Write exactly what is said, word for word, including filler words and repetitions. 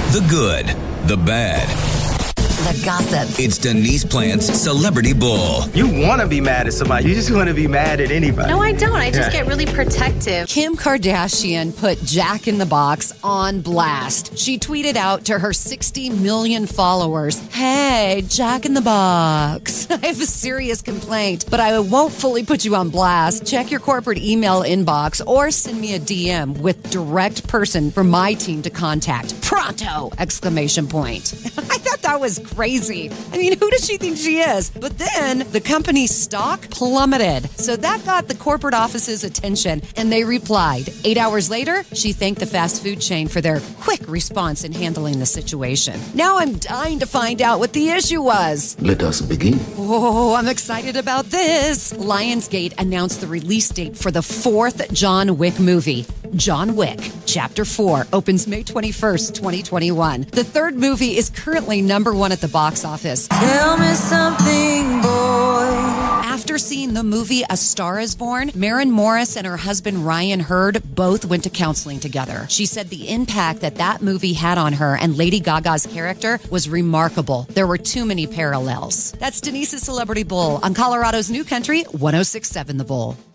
The good, the bad, the gossip. It's Denise Plant's Celebrity Bull. You want to be mad at somebody. You just want to be mad at anybody. No, I don't. I just Yeah. get really protective. Kim Kardashian put Jack in the Box on blast. She tweeted out to her sixty million followers, "Hey, Jack in the Box, I have a serious complaint, but I won't fully put you on blast. Check your corporate email inbox or send me a D M with direct person for my team to contact. Pronto!" Exclamation point. I thought that was crazy. I mean, who does she think she is? But then the company's stock plummeted. So that got the corporate office's attention, and they replied. Eight hours later, she thanked the fast food chain for their quick response in handling the situation. Now I'm dying to find out what the issue was. Let us begin. Oh, I'm excited about this. Lionsgate announced the release date for the fourth John Wick movie. John Wick, Chapter four, opens May twenty-first, twenty twenty-one. The third movie is currently number one at the box office. Tell me something, boy. After seeing the movie A Star is Born, Maren Morris and her husband Ryan Hurd both went to counseling together. She said the impact that that movie had on her and Lady Gaga's character was remarkable. There were too many parallels. That's Denise's Celebrity Bull on Colorado's New Country, one oh six point seven The Bull.